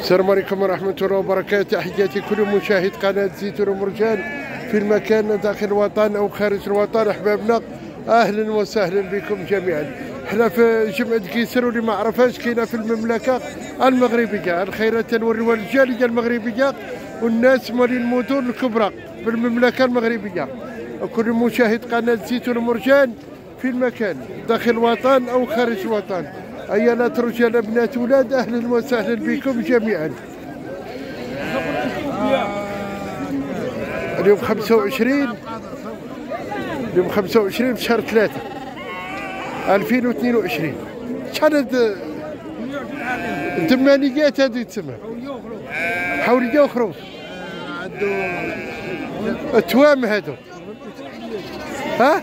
السلام عليكم ورحمة الله وبركاته. تحياتي كل مشاهد قناة زيتون ومرجان في المكان داخل الوطن أو خارج الوطن. أحبابنا أهلا وسهلا بكم جميعا. احنا في جمعة قيصر، واللي ما عرفهاش كاينة في المملكة المغربية، الخيرات والجالية المغربية والناس مالين المدن الكبرى في المملكة المغربية. كل مشاهد قناة زيتون ومرجان في المكان داخل الوطن أو خارج الوطن، أيالات رجال بنات ولاد، أهلا وسهلا بكم جميعا. اليوم 25 في شهر 3 2022. شحال الثمانيات هذه تسمى حوليه وخروف التوام هذو. ها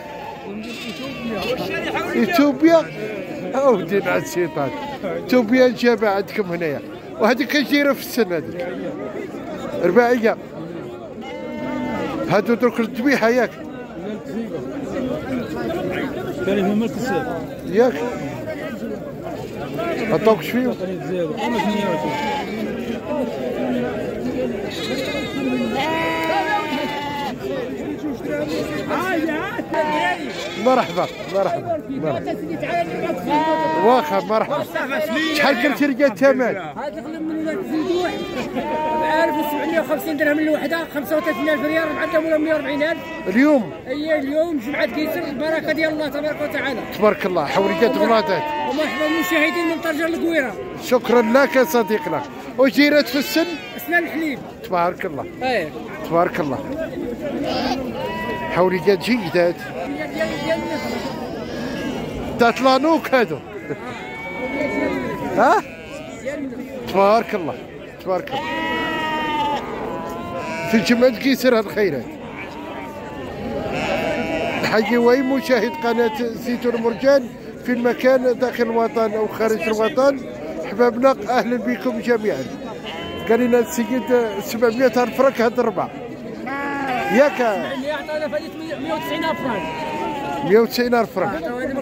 اثيوبيا اودي مع الشيطان. اثيوبيا جابها عندكم هنايا، وهذيك كيجيرها في السن، هذيك رباعيه. هادو درك الذبيحه ياك كان هما الكساب ياك عطاوك شفيهم. مرحبا مرحبا مرحبا واخا مرحبا. شحال قلتي لي الثمن؟ هذا غلم من ولاد الزندوح ب 1750 درهم الوحده، 35,000 ريال، معدهم ولا 140,000 اليوم. اي اليوم جمعة قيصر، البركه ديال الله تبارك وتعالى. تبارك الله. حوريات غلاطات. ومرحبا بالمشاهدين من طرجه القويره. شكرا لك يا صديقنا. وجيرات في السن اسنان الحليب. تبارك الله ايه تبارك الله. حوريات جيدات دات لانوك هادو. ها تبارك الله تبارك الله. في جمعة قيصر هاد الخيرات. حيوي مشاهد قناة زيتون مرجان في المكان داخل الوطن أو خارج الوطن. أحبابنا أهلا بكم جميعا. قال لنا السيد 700,000 فرنك هاد الربع ياك. 190,000 فرنك. 190,000 فرنك.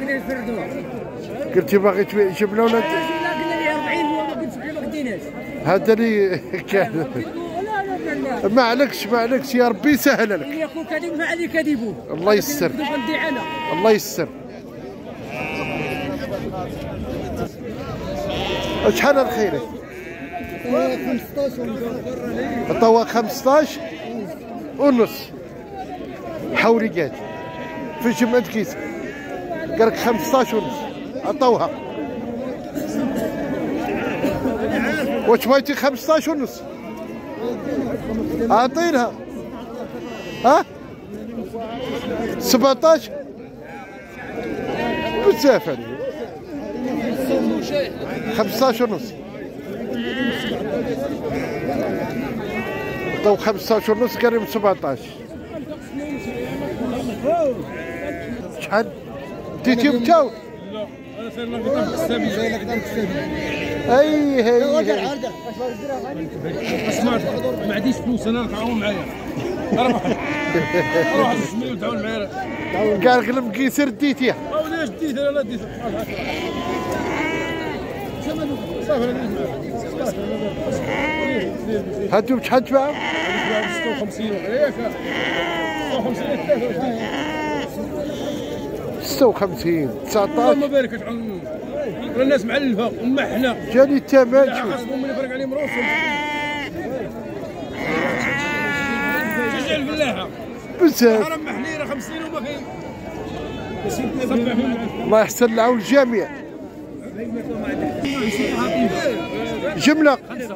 قلتي باغي تجيب لنا ولا؟ قلنا لي 40 هو ما قلتش ما قديناش. هذا اللي كان. ما عليكش ما عليكش، يا ربي يسهل لك. يكون كذب ما عليه كذبه. الله يسر الله يسر. شحال الخير؟ 15 الطواق 15 ونص. حوريات في جمعة قيصر قال لك 15 ونص. عطوها. واش بغيتي 15 ونص؟ اعطينها. ها 17 بزاف هذه. 15 ونص. عطاو 15 ونص قال لهم 17. شحال ديتيهم نتاو؟ لا انا سير لك دام كسابي جاي لك دام كسابي. هي اسمع ما عنديش فلوس انا تعاون معايا. روح الجميع وتعاون معايا. قال غلم قيصر ديتيها. وليش ديت انا لا ديت. هادو بشحال تباعوا؟ 56 ياك 56 الله 19. بارك تعاونوا. الناس معلفه ومحنه. جاني الثمن شوف. خاصهم اللي يفرق عليهم راسهم. شجع الفلاحه بزاف. حرام محليره 50 وما كاين. الله يحسن العون الجميع. جملة.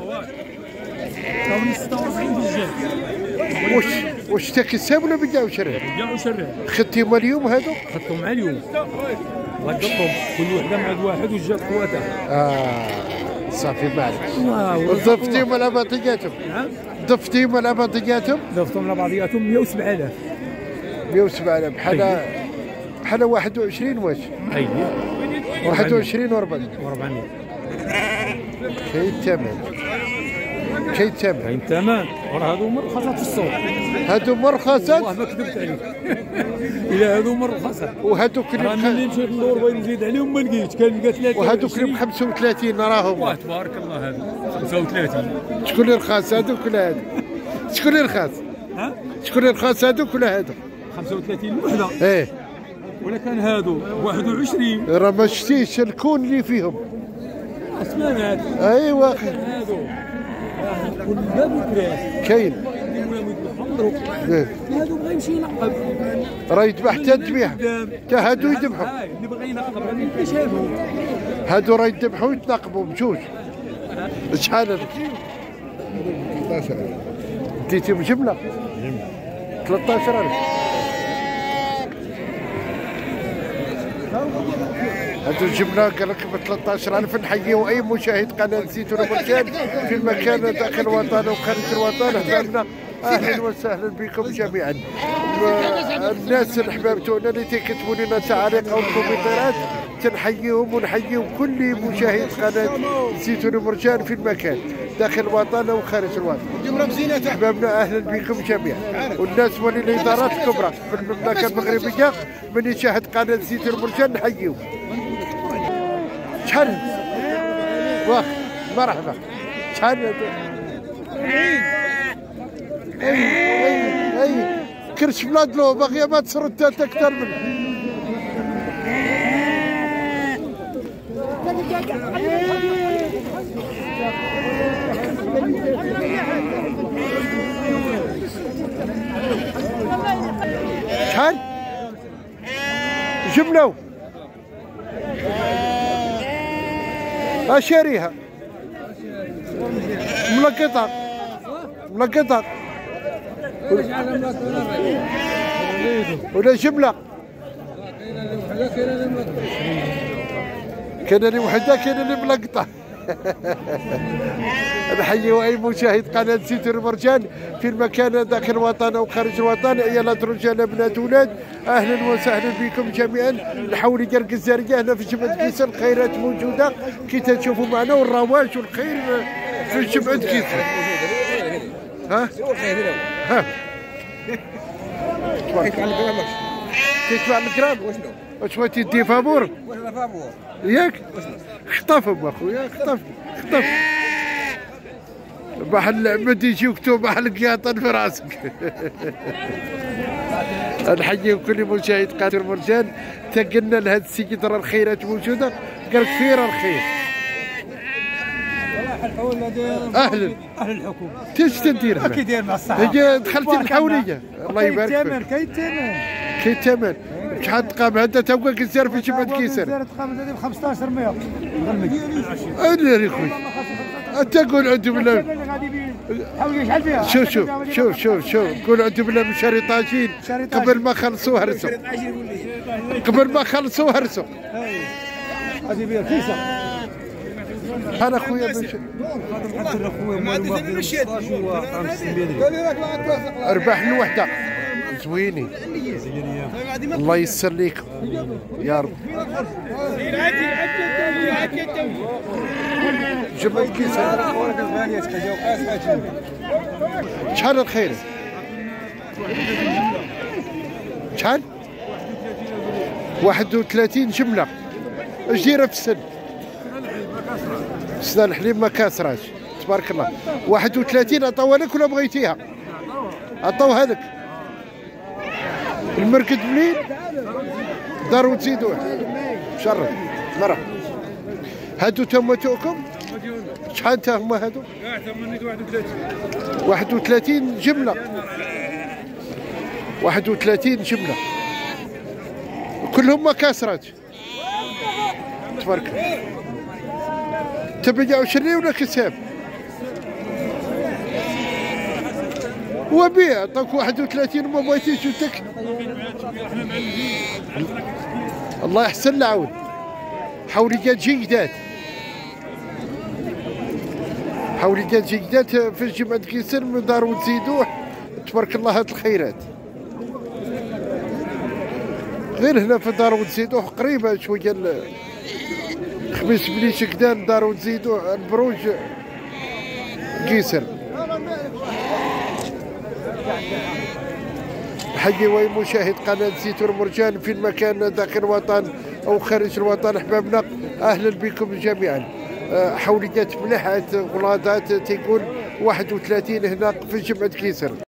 46 ديال. واش تا كساب ولا بداو شريه؟ بداو شريه. خدتيهم اليوم هادو؟ خدتهم مع اليوم. رقبتهم كل وحده مع واحد وجات قواتها. صافي معليش. ضفتيهم على بعضياتهم؟ نعم. ضفتيهم على بعضياتهم؟ ضفتهم على بعضياتهم 107,000. 107,000 بحال 21 واش؟ اي 21 و400. و400. كاين الثمن. كاين ثمن. كاين ثمن، وراه هادو مرخصات في السوق. هادو مرخصات؟ والله ما كذبت عليك. إلا هادو مرخصات. وهادوك راه ملي مشيت ندور بغيت نزيد عليهم ما لقيتش، كان لقى 30. وهادوك اللي ب 35 راهم. واه تبارك الله هادو 35. شكون اللي رخاص هادوك ولا هادو؟ شكون اللي رخاص؟ ها؟ شكون اللي رخاص هادوك ولا هادو؟ 35 وحده. ايه. ولا كان هادو 21. راه ما شتيش الكون اللي فيهم. اسمانات. ايوا هادو. كل باب وكراس. كاين. إيه. هادو بغا يمشي ينقب. راه يذبح حتى الذبيح. حتى هادو يذبحوا. اللي بغى ينقب راه ما يبقاش هادو. هادو راه يذبحوا ويتنقبوا بجوج. شحال هذاك؟ 13. ديتيهم جمله؟ 13,000. هادو الجمله قال لك ب 13,000. نحييو اي مشاهد قناه زيتون مرجان في مكان داخل الوطن وخارج الوطن. احبابنا اهلا وسهلا بكم جميعا. الناس الاحباب تاعنا اللي تيكتبوا لنا تعاليق او الكومنتات تنحييهم ونحييو كل مشاهد قناه زيتون مرجان في المكان داخل الوطن وخارج الوطن. احبابنا اهلا بكم جميعا. والناس ولي الادارات الكبرى في المملكه المغربيه من يشاهد قناه زيتون مرجان نحييو. شحال؟ واخ مرحبا. شحال؟ اي كرش بلاد له باغيه ما تسرد اكثر منه. شحال؟ جملة اشاريها ملقطة ملقطة ولا جملة؟ كاين اللي وحدة كاين اللي ملقطة. نحيي اي مشاهد قناه زيتون مرجان في المكان داخل الوطن او خارج الوطن. عيالات رجال بنات اولاد اهلا وسهلا بكم جميعا. نحاول ديال الجزائريه هنا في جبهه كيسان الخيرات موجوده كي تشوفوا معنا والرواج والخير في جبهه كيسان. ها؟ ها؟ تدفع الجرام؟ واش بغيتي تدي فابور؟ ياك؟ خطفهم اخويا خطف خطف. بحال ما تيجي مكتوب بحال القياطن في راسك. نحيي كل مشاهد قناه مرجان. تقلنا لهذا السيد راه الخيرات موجوده قال لك فين راه الخير. اهلا اهل الحكومه. كيفاش تدير هنا؟ كي داير مع الصحه؟ دخلتي الحوليه الله يبارك فيك. كاين ثمن كاين ثمن. شحال تقام هذا توقع كزير في جبهه كيسان؟ تقام هذه ب 1500 انا خويا انت قول عندي بالله. شوف شوف شوف شوف شوف قول عندي بالله من شريطاجين قبل ما خلصوا هرسوا. قبل ما خلصوا هرسوا. هذه بيها كيسه. انا خويا ربح الوحده زوينين. الله يسر ليكم يا رب. جبل كيسان شحال الخير؟ شحال؟ 31 جمله. اش دايره في السن؟ السنه الحليب ما كاسراش تبارك الله. 31 عطاوها لك ولا بغيتيها؟ عطاوها لك. المركد منين؟ دار وتزيدوه. شرف مرحبا. هادو تما توكم؟ شحال تا هما هادو؟ 31 جملة. 31 جملة. كلهم ما كاسرات. تبارك الله. تبيع وشري ولا كساب؟ وبيع عطاك 31 وما بغيتيش وتك. الله يحسن العون. حوليات جيدات. حوليات جيدات في جبهة كيسان من دار وتزيدوه تبارك الله هاد الخيرات. غير هنا في دار وتزيدوه قريبة شوية خميس بليش كدان دار وتزيدوه البروج قيسر. حي مشاهد قناة زيت والمرجان في المكان داخل الوطن أو خارج الوطن. أحبابنا أهلا بكم جميعا. حوليات ملاحات غلاضات تيكون 31 هنا في جمعة قيسر.